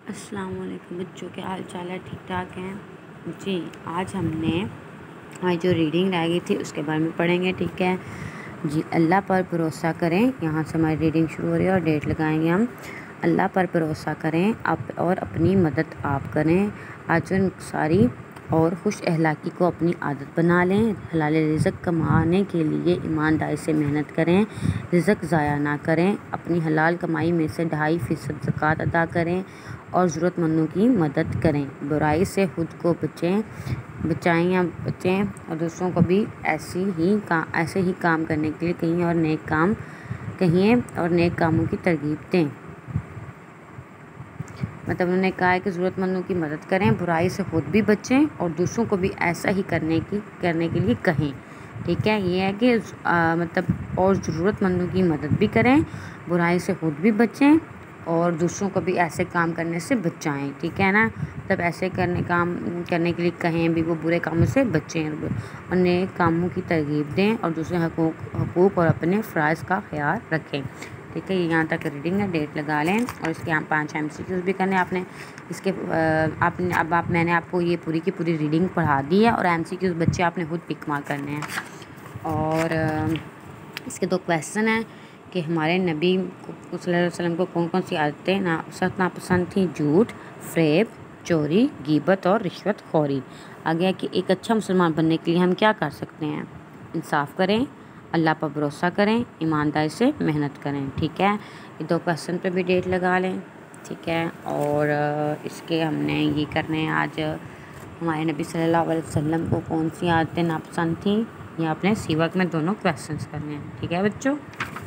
अस्सलाम वालेकुम बच्चों, के हाल चाल है? ठीक ठाक हैं जी। आज हमने हमारी जो रीडिंग रह गई थी उसके बारे में पढ़ेंगे, ठीक है जी। अल्लाह पर भरोसा करें, यहाँ से हमारी रीडिंग शुरू हो रही है और डेट लगाएंगे हम। अल्लाह पर भरोसा करें आप और अपनी मदद आप करें। आजन सारी और खुश अखलाक़ी को अपनी आदत बना लें। हलाल रिज़्क़ कमाने के लिए ईमानदारी से मेहनत करें। रिज़्क़ ज़ाया ना करें। अपनी हलाल कमाई में से 2.5% ज़कात अदा करें और ज़रूरतमंदों की मदद करें। बुराई से खुद को बचाएं या बचें और दूसरों को भी ऐसे ही काम करने के लिए कहिए और नेक कामों की तरगीब दें। मतलब उन्होंने कहा है कि ज़रूरतमंदों की मदद करें, बुराई से खुद भी बचें और दूसरों को भी ऐसा ही करने के लिए कहें। ठीक है, ये है कि मतलब और ज़रूरतमंदों की मदद भी करें, बुराई से खुद भी बचें और दूसरों को भी ऐसे काम करने से बचाएं। ठीक है ना, तब ऐसे काम करने के लिए कहें भी, वो बुरे कामों से बचें और नेक कामों की तरगीब दें और दूसरे हकूक़ और अपने फ़राइज़ का ख्याल रखें। ठीक है, यहाँ तक रीडिंग है, डेट लगा लें और इसके यहाँ 5 MCQs भी करने आपने। मैंने आपको ये पूरी की पूरी रीडिंग पढ़ा दी है और MCQs बच्चे आपने खुद टिक मार्क करने हैं। और इसके 2 क्वेश्चन हैं कि हमारे नबी सल्लल्लाहु अलैहि वसल्लम को कौन कौन सी आदतें नापसंद थी? झूठ, फ़रेब, चोरी, गीबत और रिश्वतखोरी। आगे कि एक अच्छा मुसलमान बनने के लिए हम क्या कर सकते हैं? इंसाफ़ करें, अल्लाह पर भरोसा करें, ईमानदारी से मेहनत करें। ठीक है, ये 2 क्वेश्चन पे भी डेट लगा लें। ठीक है, और इसके हमने ये करने हैं आज हमारे नबी सल्लल्लाहु अलैहि वसल्लम को कौन सी आदतें नापसंद थी, ये आपने सी वर्क में दोनों क्वेश्चंस करने हैं। ठीक है बच्चों।